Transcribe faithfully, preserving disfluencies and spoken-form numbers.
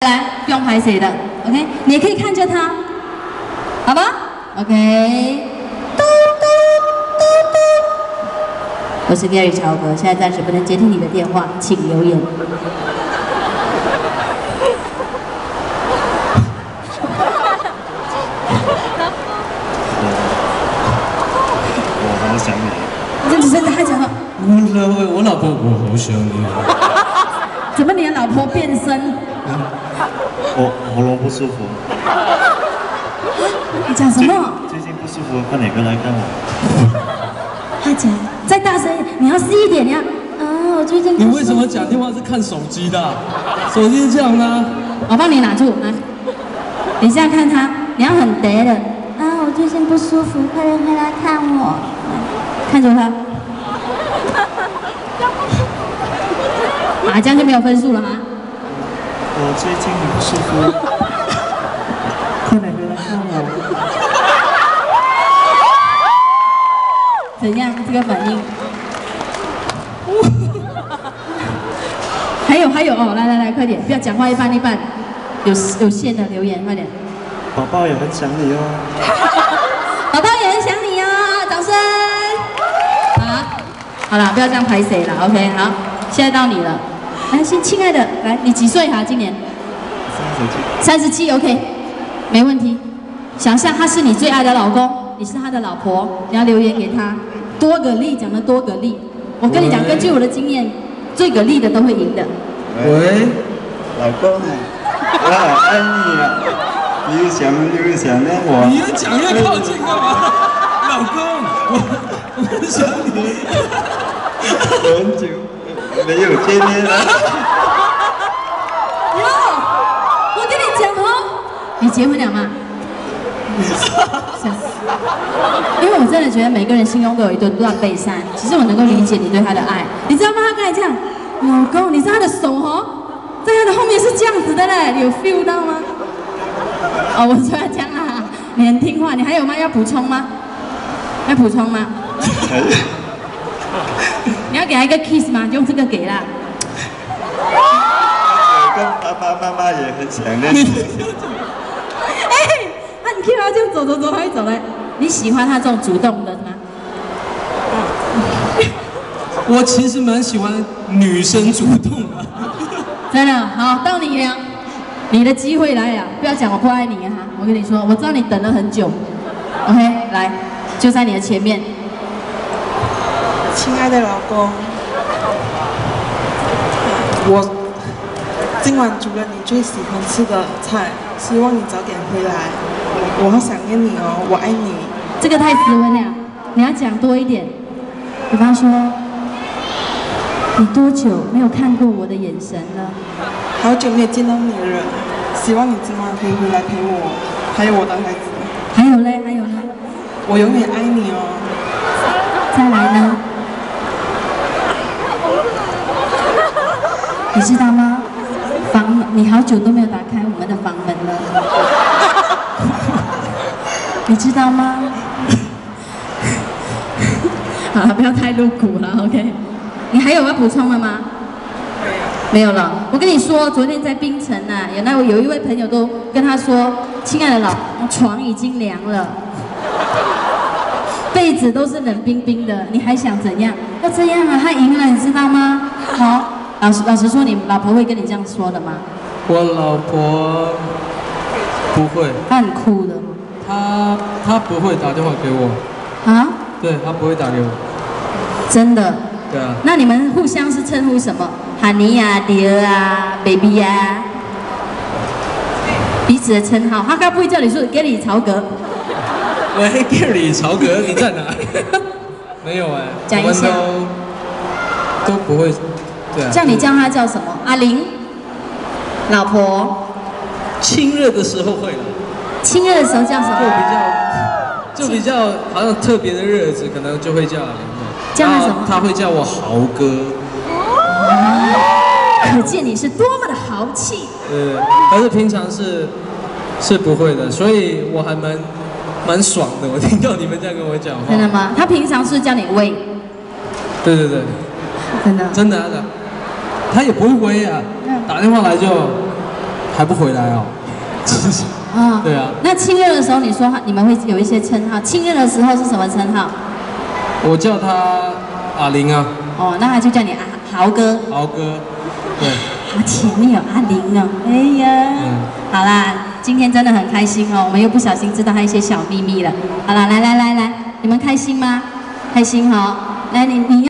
来，不用拍谁的 ，OK， 你也可以看着他，好吧 ？OK。嘟嘟嘟嘟。我是 Gary 乔哥，现在暂时不能接听你的电话，请留言。 我好想你。 真的真的，他讲了。 我我老婆，我好想你。 怎么你的老婆变身？ 我喉咙不舒服。 你讲什么？ 最近不舒服，快点过来看我。 他讲，再大声一点，你要细一点，你要。啊，我最近。 你为什么讲电话是看手机的？手机是这样的、啊。 我帮你拿住，来。你现在看他，你要很嗲的。啊，我最近不舒服，快点快来看我。看着他。啊，这样就没有分数了吗？ 我最近很不舒服，快点回来看我。 怎样？这个反应？还有还有哦，来来来，快点，不要讲话一半一半，有有限的留言，快点。 宝宝也很想你哦。 宝宝也很想你哦，掌声。好，好了，不要这样拍谁了 ，OK， 好，现在到你了。来，先亲爱的，来，你几岁哈？今年？三十七。三十七 ，OK， 没问题。想象他是你最爱的老公，你是他的老婆，你要留言给他，多给力，讲的多给力。我跟你讲，根据我的经验，最给力的都会赢的。 喂，老公，我好爱你啊！你又想又想念我。 你越讲越靠近干嘛？老公，我我很想你。 很久没有见面了。 哟，我跟你讲哦，你结婚了吗？因为我真的觉得每个人心中都有一段断背山。其实我能够理解你对他的爱，你知道吗？他刚才这样，老公，你知道他的手哦，在他的后面是这样子的嘞，你有 feel 到吗？哦，我说要这样啊，你很听话。你还有吗？要补充吗？要补充吗？你要给他一个 kiss 吗？用这个给啦。 我跟爸爸妈妈也很想念你。 哎，那你 Q 他就走走走，他会走嘞。你喜欢他这种主动的吗？ 我其实蛮喜欢女生主动的。 真的，好，到你了，你的机会来了。不要讲我不爱你哈，我跟你说，我知道你等了很久。OK， 来，就在你的前面。 亲爱的老公，我今晚煮了你最喜欢吃的菜，希望你早点回来。我好想念你哦，我爱你。 这个太斯文了，你要讲多一点。比方说，你多久没有看过我的眼神了？ 好久没有见到你了，希望你今晚可以回来陪我，还有我的孩子。 还有嘞，还有呢？ 我永远爱你哦。 再来呢？你知道吗？房，你好久都没有打开我们的房门了。你知道吗？好了，不要太露骨了 ，OK。你还有要补充的吗？没有了。我跟你说，昨天在槟城啊，有那有一位朋友都跟他说：“亲爱的老公，床已经凉了，被子都是冷冰冰的，你还想怎样？要这样啊，他赢了，你知道吗？”好，老实老实说，你老婆会跟你这样说的吗？ 我老婆不会。 她很酷的。 她她不会打电话给我。 啊？ 对，她不会打给我。 真的？ 对啊。 那你们互相是称呼什么？哈尼呀、迪儿啊、baby 呀、啊，彼此的称号。他该不会叫你说 Gary 曹格？ 喂 ，Gary 曹格，你在哪？没有哎、欸， 讲一下。 都都不会。对啊。 叫你叫他叫什么？阿玲，老婆。 亲热的时候会了。 亲热的时候叫什么？ 就比较，就比较好像特别的日子，可能就会叫阿玲。 叫他什么？ 他会叫我豪哥。 可见你是多么的豪气。 对，但是平常是是不会的，所以我还蛮蛮爽的。我听到你们这样跟我讲话。 真的吗？他平常是叫你喂。 对对对。 真的。 真的的。他也不会喂啊，打电话来就还不回来哦。 啊， 对啊。 那亲热的时候，你说你们会有一些称号，亲热的时候是什么称号？ 我叫他阿玲啊。 哦，那他就叫你阿豪哥。 豪哥，对。 好甜蜜哦，阿玲哦，哎呀，嗯、好啦，今天真的很开心哦，我们又不小心知道他一些小秘密了。好啦，来来来来，你们开心吗？开心哈、哦，来你你。